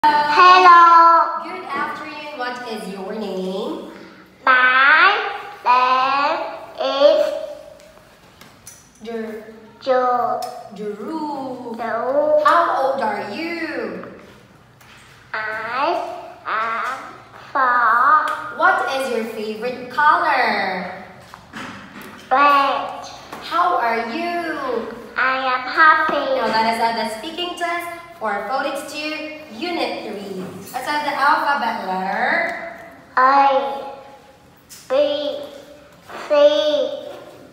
Hello. Good afternoon. What is your name? My name is Drew. Drew. How old are you? I am 4. What is your favorite color? Red. How are you? I am happy. Now let us have the speaking test for Phonics 2, Unit 3. Let's have the alphabet letter. A, B, C,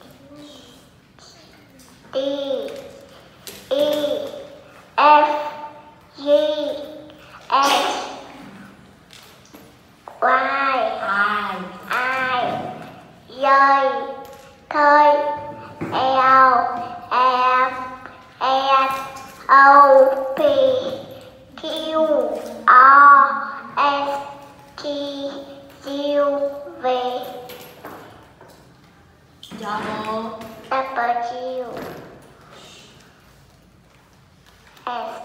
D, E, F, G, H, Y, I, J, K, L, M, N, O, P, Q, R, S, T, U, V, Double. W, S,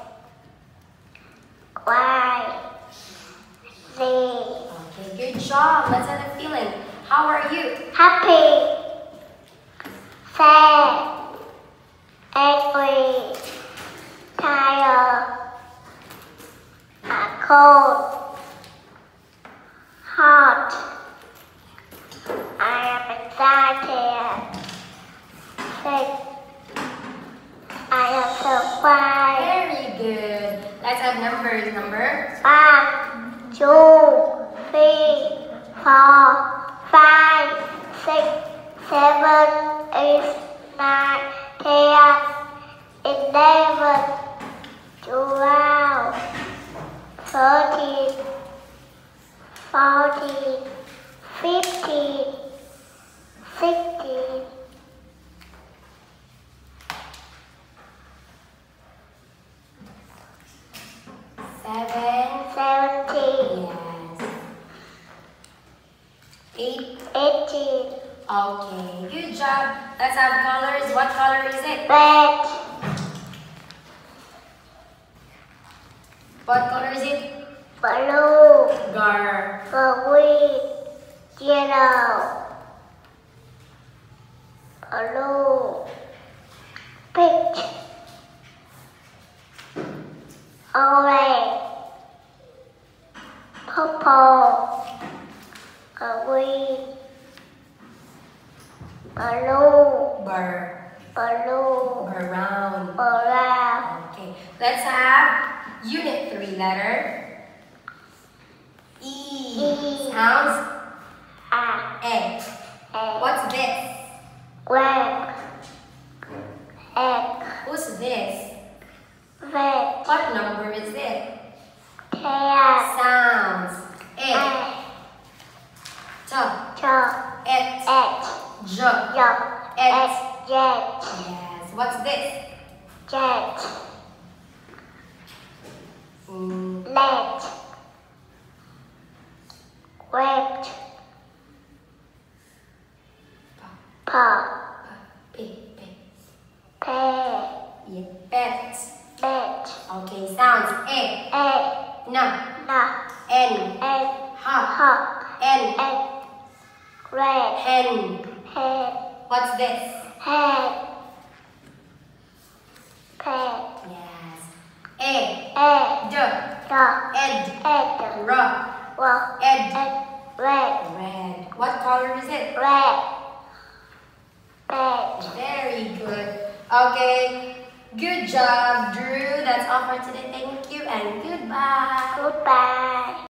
Y, Z. Okay, good job. Let's have the feeling. How are you? Happy, sad, angry, tired, cold, hot. I am excited, sick. I am surprised. Very good. Let's have numbers. 1, 2, 3, 4, 5, 6, 7, 8, 9, 10, 11, 12, 13, 14, 15, 16, 7. 17, Yes. 8. 18, Okay, good job. Let's have colors. What color is it? red, What color is it? blue, green, yellow, blue, pink, orange, purple, green, blue, Brown. brown, Okay, let's have Unit 3 letter. E. E. Sounds egg, egg. What's this? red, egg, Who's this? red, What number is it? tail, Sounds egg. egg, T. chocolate, Et. egg, J. yolk, Et. jet, Yes. What's this? jet, Mm. lead, wet, paw, P. pear, Yeah. Pet. bed, Okay. Sounds egg. egg, N. nut, N. egg, H. hawk, N. egg, red, Hen. head, What's this? head, pet, Yes. A. egg, D. dog, Ed. egg, R. walk, Ed. egg, red, Red. What color is it? red, bed. Very good. Okay. Good job, Drew. That's all for today. Thank you and goodbye. Goodbye.